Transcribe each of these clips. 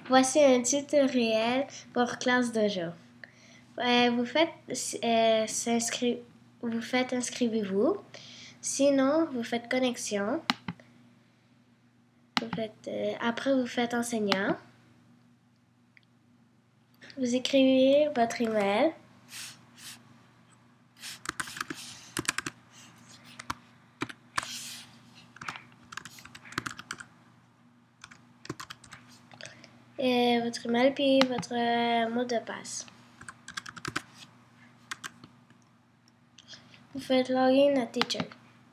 Voici un tutoriel pour classe dojo. Vous faites inscrivez-vous. Sinon, vous faites connexion. Après, vous faites enseignant. Vous écrivez votre email. Votre email puis votre mot de passe. Vous faites login à Teacher.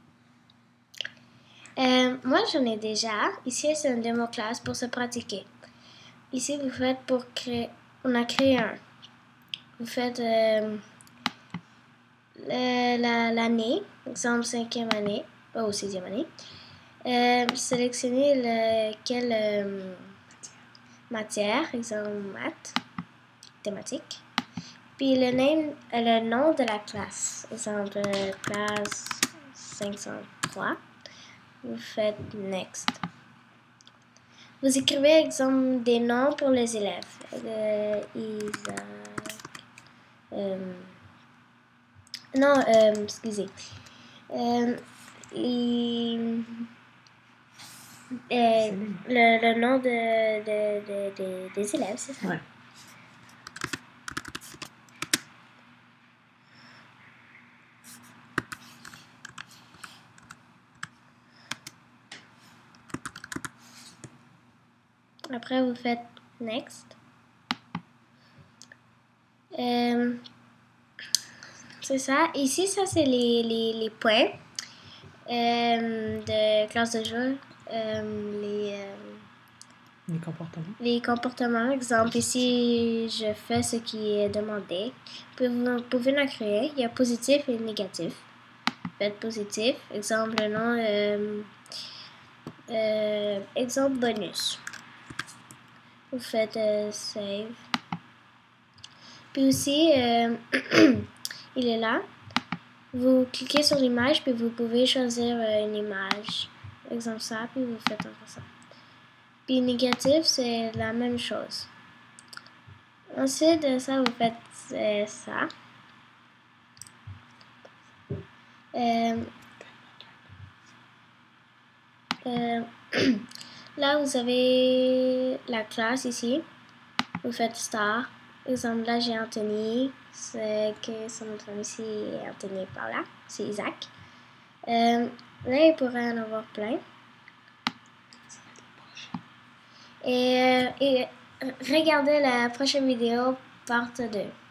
Moi, j'en ai déjà. Ici, c'est une démo classe pour se pratiquer. Ici, vous faites pour créer. On a créé un. Vous faites l'année, exemple 5e année, ou 6e année. Sélectionnez quelle matière, exemple maths, thématique. Puis le nom de la classe, exemple classe 503. Vous faites next. Vous écrivez exemple des noms pour les élèves. Isaac. Excusez. Le nom des élèves, c'est ça? Ouais. Après, vous faites next. C'est ça. Ici, ça, c'est les points de classe de jeu. Les comportements. Les comportements. Exemple, ici, je fais ce qui est demandé. Vous pouvez en créer. Il y a positif et négatif. Faites positif. Exemple, nom. Exemple, bonus. Vous faites save. Puis aussi, il est là. Vous cliquez sur l'image, puis vous pouvez choisir une image. Exemple ça, puis vous faites encore ça. Puis négatif, c'est la même chose. Ensuite de ça, vous faites ça. Là, vous avez la classe ici. Vous faites star. Exemple, là, j'ai Anthony. C'est que son autre ami, c'est Anthony par là. C'est Isaac. Là, il pourrait en avoir plein. Et regardez la prochaine vidéo, part 2.